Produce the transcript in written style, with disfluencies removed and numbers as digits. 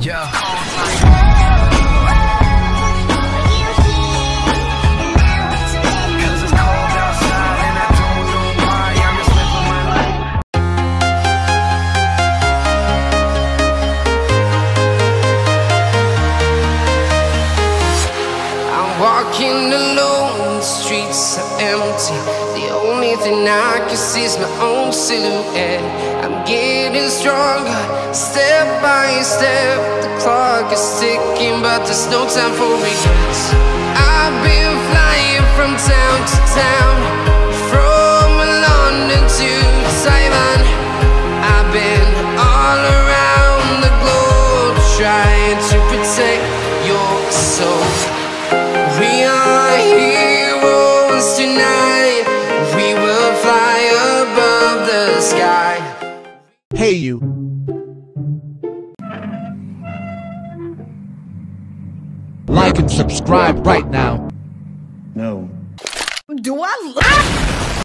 Yeah. Walking alone, the streets are empty. The only thing I can see is my own silhouette. I'm getting stronger, step by step. The clock is ticking, but there's no time for regrets. I've been flying from town to town, from London to Taiwan. I've been all around the globe, trying to protect your soul. We are heroes tonight. We will fly above the sky. Hey you. Like and subscribe right now. No. Do I